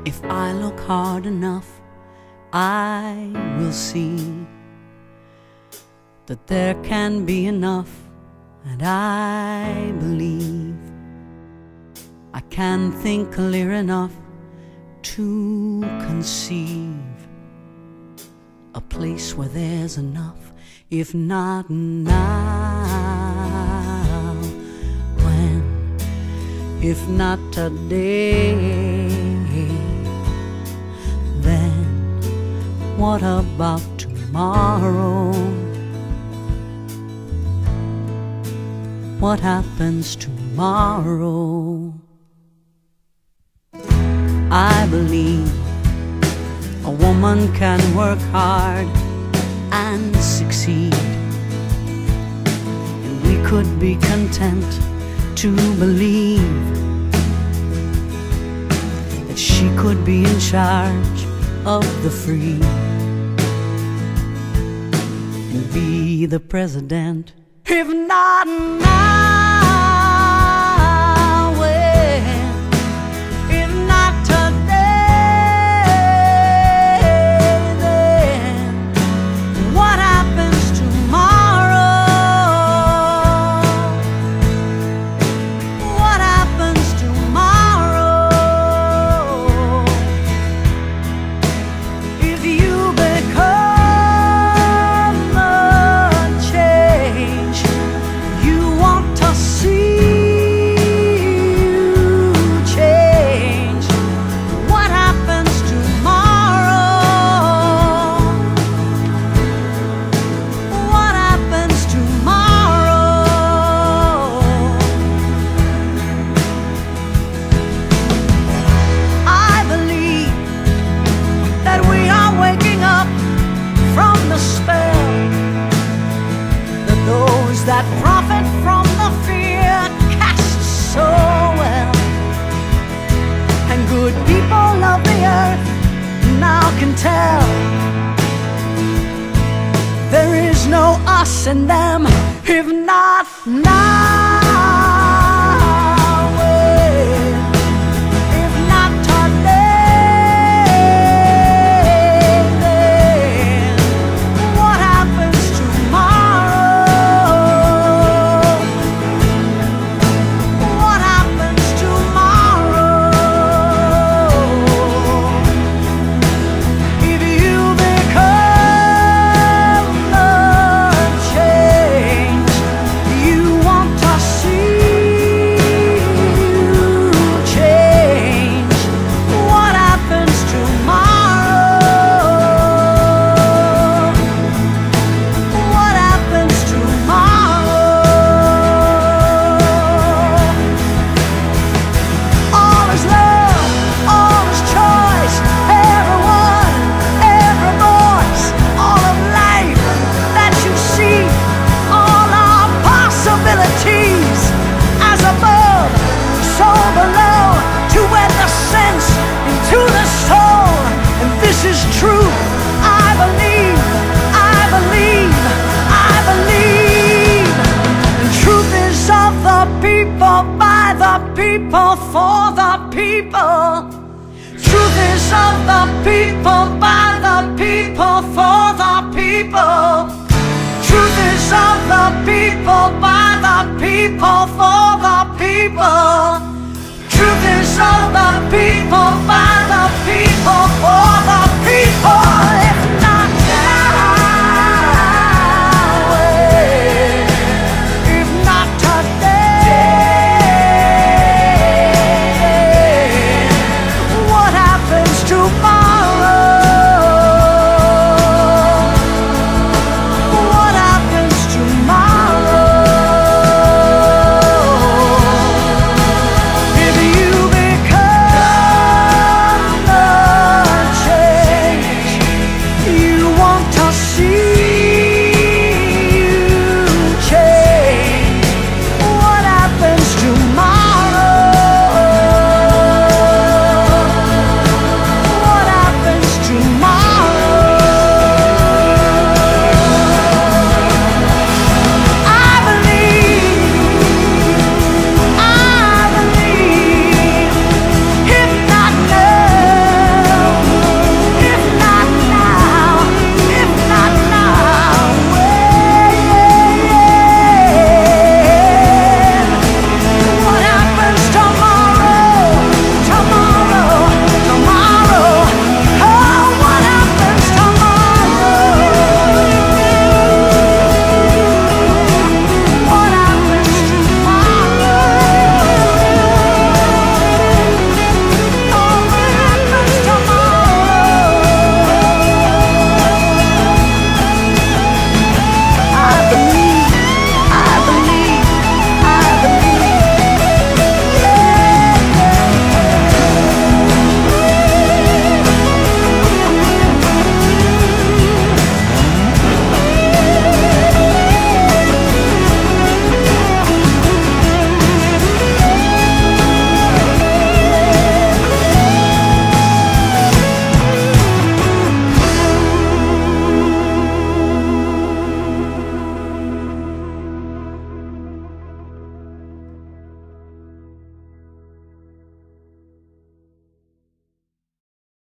If I look hard enough, I will see that there can be enough, and I believe I can think clear enough to conceive a place where there's enough, if not now, when, if not today, then what about tomorrow? What happens tomorrow? I believe a woman can work hard and succeed, and we could be content to believe that she could be in charge of the free and be the president. If not now, when? If not today, then what happens tomorrow? What happens tomorrow? If you become the change you want to see, you change. What happens tomorrow? What happens tomorrow? I believe that we are waking up from the spell that those that profit from the fear cast so well, and good people of the earth now can tell there is no us and them, if not now, when? If not today, then what happens tomorrow? What happens tomorrow? If you become the change you want to see, you change. What happens tomorrow? What happens tomorrow? All is love, all is choice, everyone, every voice, all of life that you see, all our possibilities, as above, so below, to wed the sense into the soul. And this is true. I believe, I believe, I believe. And truth is of the people, by the people, for the people. Truth is of the people, by the people, for the people. Truth is of the people, by the people, for the people.